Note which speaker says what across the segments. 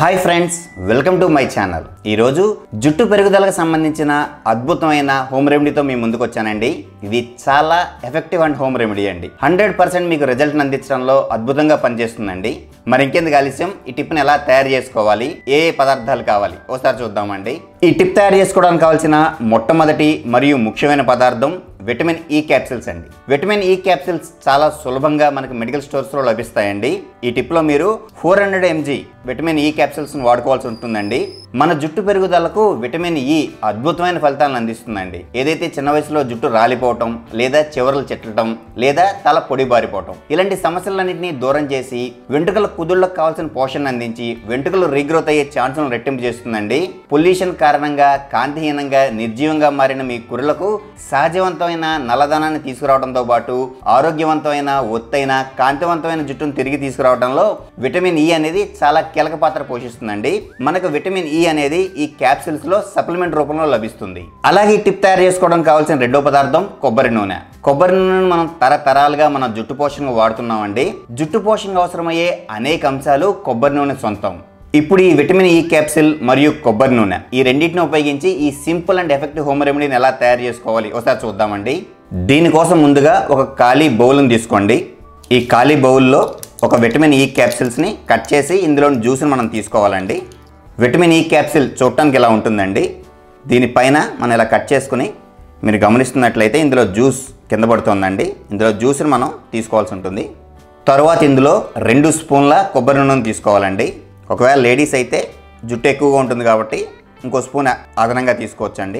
Speaker 1: Hi friends, welcome to my channel. ఈరోజు జుట్టు పెరుగుదలకు సంబంధించిన అద్భుతమైన హోమ్ రెమెడీతో మీ ముందుకు వచ్చానండి. ఇది చాలా ఎఫెక్టివ్ అండ్ హోమ్ రెమెడీ అండి. 100% మీకు రిజల్ట్ అందించడంలో అద్భుతంగా పనిచేస్తుందండి. మరి ఇంకెందుకు ఆలస్యం, ఈ టిప్ని ఎలా తయారు చేసుకోవాలి, ఏ పదార్థాలు కావాలి ఒకసారి చూద్దామండి. ఈ టిప్ తయారు చేసుకోవడానికి కావాల్సిన మొట్టమొదటి మరియు ముఖ్యమైన పదార్థం విటమిన్ ఈ క్యాప్సిల్స్ అండి. విటమిన్ ఈ క్యాప్సిల్స్ చాలా సులభంగా మనకు మెడికల్ స్టోర్స్లో లభిస్తాయండి. ఈ టిప్లో మీరు 400 mg విటమిన్ ఈ క్యాప్సిల్స్ని వాడుకోవాల్సి ఉంటుందండి. మన జుట్టు పెరుగుదలకు విటమిన్ ఈ అద్భుతమైన ఫలితాలను అందిస్తుందండి. ఏదైతే చిన్న వయసులో జుట్టు రాలిపోవటం, లేదా చివరలు చెట్టడం, లేదా తల పొడిబారిపోవటం, ఇలాంటి సమస్యలన్నింటినీ దూరం చేసి వెంట్రుకల కుదుళ్లకు కావాల్సిన పోషణ అందించి వెంట్రుకలు రీగ్రోత్ అయ్యే ఛాన్సులను రెట్టింపు చేస్తుందండి. పొల్యూషన్ కారణంగా కాంతిహీనంగా నిర్జీవంగా మారిన మీ కురులకు సహజవంతమైన నల్లదనాన్ని తీసుకురావడంతో పాటు ఆరోగ్యవంతమైన ఒత్తైన కాంతివంతమైన జుట్టును తిరిగి తీసుకురావడంలో విటమిన్ ఈ అనేది చాలా కీలక పాత్ర పోషిస్తుందండి. మనకు విటమిన్ ఈ అనేది ఈ క్యాప్సిల్స్ లో సప్లిమెంట్ రూపంలో లభిస్తుంది. అలాగే ఈ టిప్ తయారు చేసుకోవడానికి కావాల్సిన రెండో పదార్థం కొబ్బరి నూనె. కొబ్బరి నూనెను మనం తరతరాలుగా మన జుట్టు పోషణకు వాడుతున్నామండి. జుట్టు పోషణకు అవసరమయ్యే అనేక అంశాలు కొబ్బరి నూనె సొంతం. ఇప్పుడు ఈ విటమిన్ ఈ క్యాప్సిల్ మరియు కొబ్బరి నూనె ఈ రెండింటిని ఉపయోగించి ఈ సింపుల్ అండ్ ఎఫెక్టివ్ హోమ్ రెమెడీని ఎలా తయారు చేసుకోవాలి ఒకసారి చూద్దామండి. దీనికోసం ముందుగా ఒక ఖాళీ బౌల్ని తీసుకోండి. ఈ ఖాళీ బౌల్లో ఒక విటమిన్ ఈ క్యాప్సిల్స్ని కట్ చేసి ఇందులో జ్యూస్ని మనం తీసుకోవాలండి. విటమిన్ ఈ క్యాప్సిల్ చూడటానికి ఇలా ఉంటుందండి. దీనిపైన మనం ఇలా కట్ చేసుకుని మీరు గమనిస్తున్నట్లయితే ఇందులో జ్యూస్ కింద పడుతుందండి. ఇందులో జ్యూస్ని మనం తీసుకోవాల్సి ఉంటుంది. తర్వాత ఇందులో 2 స్పూన్ల కొబ్బరి నూనెను తీసుకోవాలండి. ఒకవేళ లేడీస్ అయితే జుట్టు ఎక్కువగా ఉంటుంది కాబట్టి ఇంకో స్పూన్ అదనంగా తీసుకోవచ్చండి.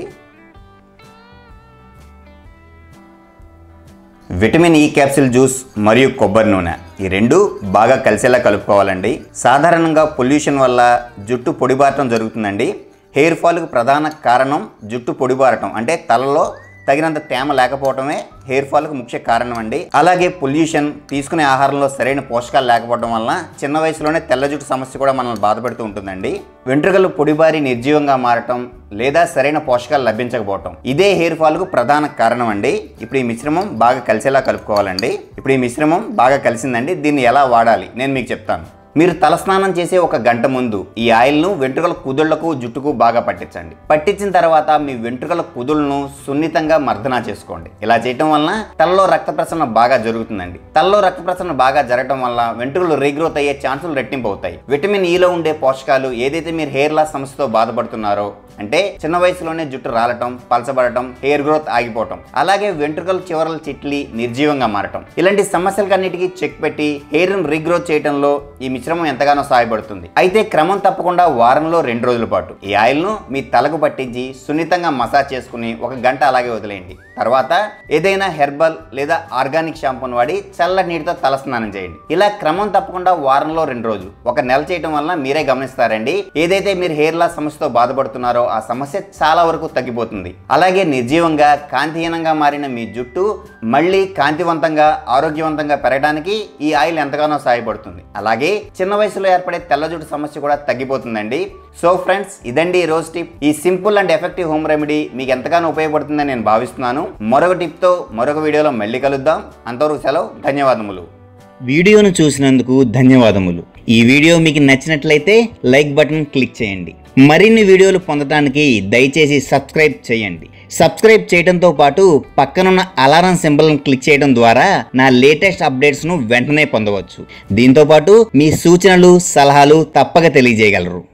Speaker 1: విటమిన్ ఈ క్యాప్సిల్ జ్యూస్ మరియు కొబ్బరి నూనె ఈ రెండు బాగా కలిసేలా కలుపుకోవాలండి. సాధారణంగా పొల్యూషన్ వల్ల జుట్టు పొడిబారటం జరుగుతుందండి. హెయిర్ ఫాల్కు ప్రధాన కారణం జుట్టు పొడిబారటం, అంటే తలలో తగినంత తేమ లేకపోవడమే హెయిర్ ఫాల్కు ముఖ్య కారణం అండి. అలాగే పొల్యూషన్, తీసుకునే ఆహారంలో సరైన పోషకాలు లేకపోవడం వలన చిన్న వయసులోనే తెల్ల జుట్టు సమస్య కూడా మనల్ని బాధపెడుతూ ఉంటుందండి. వెంట్రుకలు పొడిబారి నిర్జీవంగా మారటం లేదా సరైన పోషకాలు లభించకపోవటం ఇదే హెయిర్ ఫాల్కు ప్రధాన కారణం అండి. ఇప్పుడు ఈ మిశ్రమం బాగా కలిసేలా కలుపుకోవాలండి. ఇప్పుడు ఈ మిశ్రమం బాగా కలిసిందండి. దీన్ని ఎలా వాడాలి నేను మీకు చెప్తాను. మీరు తలస్నానం చేసే 1 గంట ముందు ఈ ఆయిల్ను వెంట్రుకల కుదుళ్లకు జుట్టుకు బాగా పట్టించండి. పట్టించిన తర్వాత మీ వెంట్రుకల కుదుళ్లను సున్నితంగా మర్దనా చేసుకోండి. ఇలా చేయటం వలన తలలో రక్త ప్రసరణ బాగా జరుగుతుందండి. తలలో రక్త ప్రసరణ బాగా జరగడం వల్ల వెంట్రుకలు రీగ్రోత్ అయ్యే ఛాన్సులు రెట్టింపు అవుతాయి. విటమిన్ ఈలో ఉండే పోషకాలు ఏదైతే మీరు హెయిర్ లాస్ సమస్యతో బాధపడుతున్నారో, అంటే చిన్న వయసులోనే జుట్టు రాలటం, పలచబడటం, హెయిర్ గ్రోత్ ఆగిపోవటం, అలాగే వెంట్రుకలు చివరలు చిట్లి నిర్జీవంగా మారటం, ఇలాంటి సమస్యలకన్నిటికీ చెక్ పెట్టి హెయిర్ ను రీగ్రోత్ చేయడంలో ఈ మిశ్రమం ఎంతగానో సహాయపడుతుంది. అయితే క్రమం తప్పకుండా వారంలో 2 రోజుల పాటు ఈ ఆయిల్ ను మీ తలకు పట్టించి సున్నితంగా మసాజ్ చేసుకుని 1 గంట అలాగే వదిలేయండి. తర్వాత ఏదైనా హెర్బల్ లేదా ఆర్గానిక్ షాంపూను వాడి చల్లటి నీటితో తల స్నానం చేయండి. ఇలా క్రమం తప్పకుండా వారంలో 2 రోజులు 1 నెల చేయడం వల్ల మీరే గమనిస్తారండి, ఏదైతే మీరు హెయిర్ లాస్ సమస్యతో బాధపడుతున్నారో ఆ సమస్య చాలా వరకు తగ్గిపోతుంది. అలాగే నిర్జీవంగా కాంతిహీనంగా మారిన మీ జుట్టు మళ్ళీ కాంతివంతంగా ఆరోగ్యవంతంగా పెరగడానికి ఈ ఆయిల్ ఎంతగానో సహాయపడుతుంది. అలాగే చిన్న వయసులో ఏర్పడే తెల్ల జుట్టు సమస్య కూడా తగ్గిపోతుందండి. సో ఫ్రెండ్స్, ఇదండి ఈ రోజు టిప్. ఈ simple and effective home remedy మీకు ఎంతగానో ఉపయోగపడుతుందని నేను భావిస్తున్నాను. మరొక టిప్తో మరొక వీడియోలో మళ్ళీ కలుద్దాం. అంతవరకు సెలవు. ధన్యవాదములు.
Speaker 2: వీడియోను చూసినందుకు ధన్యవాదములు. ఈ వీడియో మీకు నచ్చినట్లయితే లైక్ బటన్ క్లిక్ చేయండి. మరిన్ని వీడియోలు పొందడానికి దయచేసి సబ్స్క్రైబ్ చేయండి. సబ్స్క్రైబ్ చేయడంతో పాటు పక్కనున్న అలారం సింబల్ను క్లిక్ చేయడం ద్వారా నా లేటెస్ట్ అప్డేట్స్ను వెంటనే పొందవచ్చు. దీంతోపాటు మీ సూచనలు, సలహాలు తప్పక తెలియజేయగలరు.